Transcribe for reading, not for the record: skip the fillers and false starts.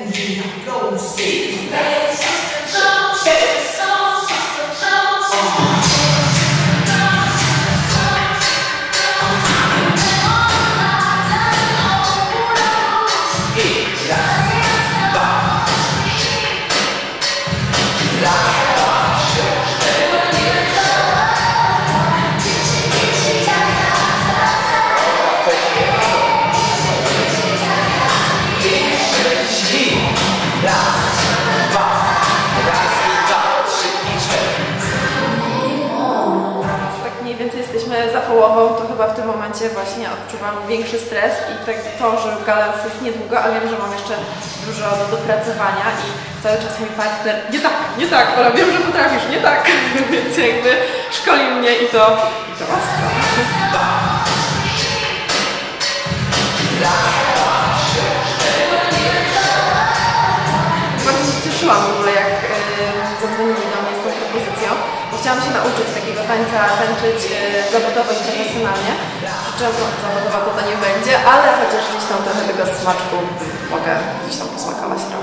Za połową, to chyba w tym momencie właśnie odczuwam większy stres i tak to, że gala już jest niedługo, a wiem, że mam jeszcze dużo do dopracowania i cały czas mój partner nie tak, Ola, wiem, że potrafisz, nie tak, więc jakby szkoli mnie i to ostro. Bardzo się cieszyłam w ogóle, jak zadzwonili do mnie z tą propozycją, bo chciałam się nauczyć takiego tańca, tańczyć zawodowo i profesjonalnie. Przy czym zawodowa to nie będzie, ale chociaż gdzieś tam trochę tego smaczku mogę gdzieś tam posmakować trochę.